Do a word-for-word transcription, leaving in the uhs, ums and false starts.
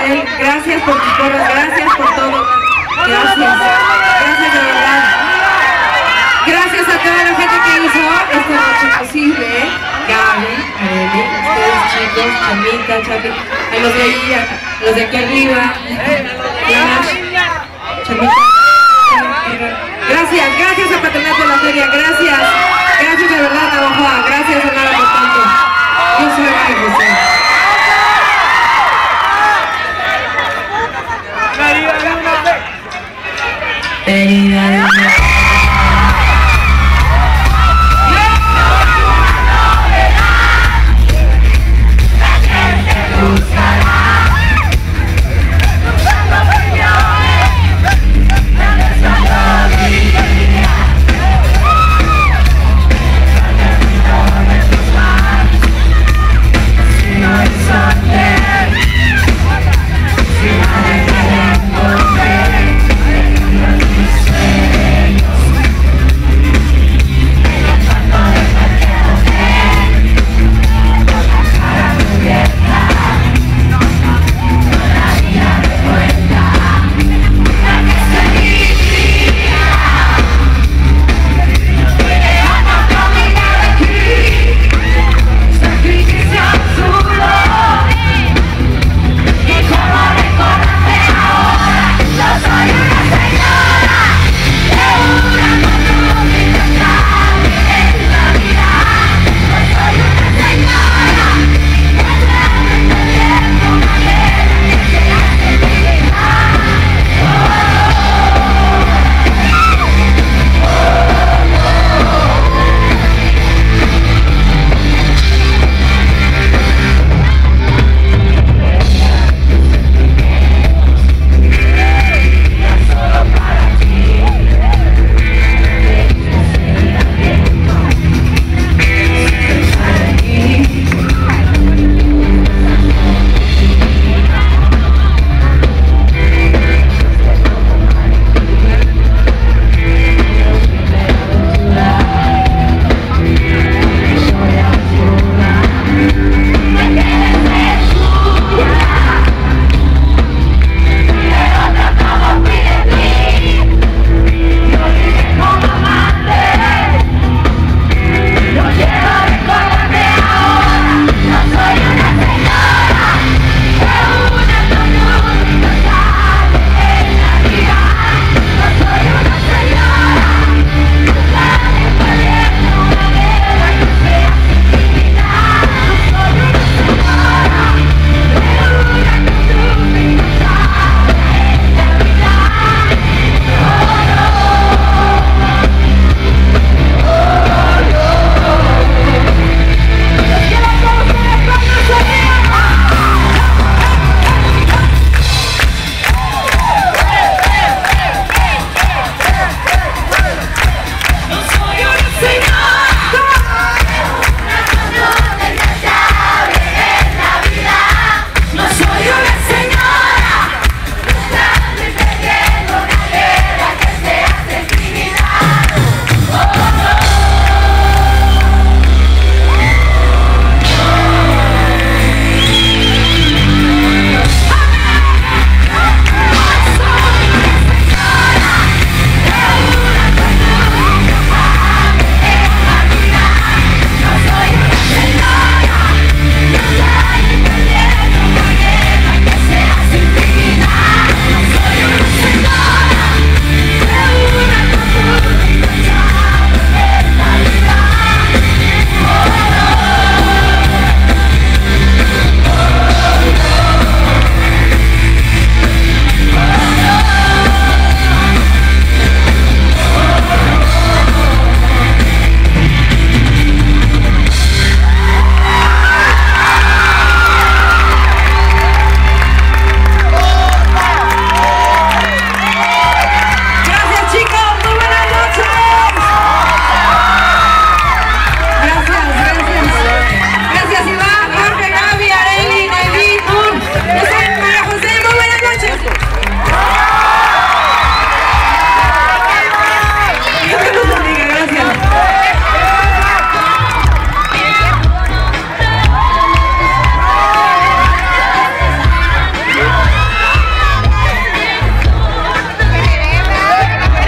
Joel, gracias por tus porras, gracias por todo. Gracias, gracias de verdad. Gracias a toda la gente que hizo esta noche posible, ¿eh? Gaby, Arely, ustedes chicos, Chamita, Chapi, a los de ahí, a los de aquí arriba, Flash, Chamita. Gracias, gracias a Patronato de la Feria, gracias, gracias de verdad Navajoa, gracias Sonora por tanto. Yo soy María José.